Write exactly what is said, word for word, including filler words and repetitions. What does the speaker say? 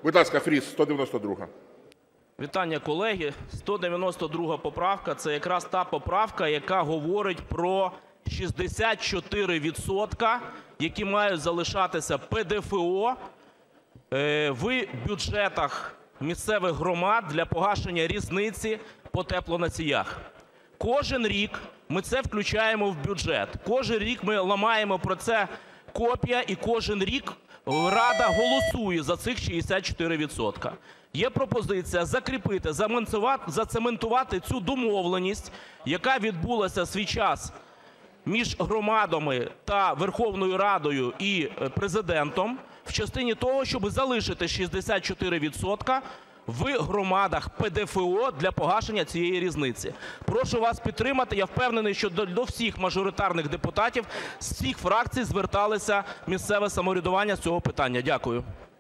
Будь ласка, Фріс, сто дев'яносто друга. Вітання, колеги. сто дев'яносто друга поправка – це якраз та поправка, яка говорить про шістдесят чотири відсотки, які мають залишатися ПДФО в бюджетах місцевих громад для погашення різниці по теплоносіях. Кожен рік ми це включаємо в бюджет. Кожен рік ми ламаємо про це копія, і кожен рік Рада голосує за цих шістдесят чотири відсотки. Є пропозиція закріпити, зацементувати цю домовленість, яка відбулася в свій час між громадами та Верховною Радою і Президентом в частині того, щоб залишити шістдесят чотири відсотки в громадах ПДФО для погашення цієї різниці. Прошу вас підтримати. Я впевнений, що до всіх мажоритарних депутатів з всіх фракцій зверталося місцеве самоврядування з цього питання. Дякую.